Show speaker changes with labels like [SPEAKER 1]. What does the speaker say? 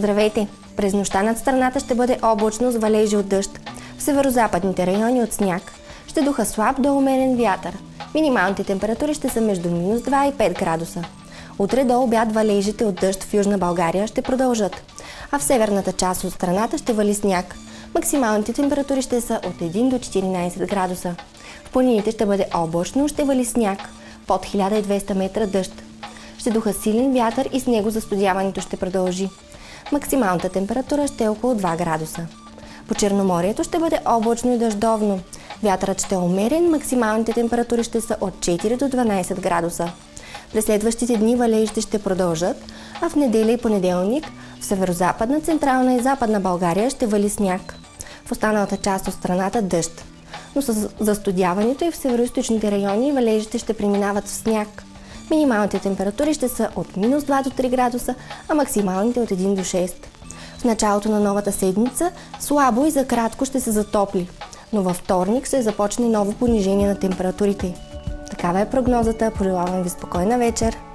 [SPEAKER 1] Здравейте! През нощта над страната ще бъде облачно с валежи от дъжд. В северозападните райони от сняг. Ще духа слаб до умерен вятър. Минималните температури ще са между минус 2 и 5 градуса. Утре до обяд валежите от дъжд в Южна България ще продължат, а в северната част от страната ще вали сняг. Максималните температури ще са от 1 до 14 градуса. В планините ще бъде облачно, ще вали сняг. Под 1200 метра дъжд. Ще духа силен вятър и с него застудяването ще продължи. Максималната температура ще е около 2 градуса. По Черноморието ще бъде облачно и дъждовно. Вятърът ще е умерен, максималните температури ще са от 4 до 12 градуса. През следващите дни валежите ще продължат, а в неделя и понеделник в северозападна, централна и западна България ще вали сняг. В останалата част от страната дъжд. Но с застудяването и в североизточните райони валежите ще преминават в сняг. Минималните температури ще са от минус 2 до 3 градуса, а максималните от 1 до 6. В началото на новата седмица слабо и за кратко ще се затопли, но във вторник ще започне ново понижение на температурите. Такава е прогнозата. Пожелавам ви спокойна вечер!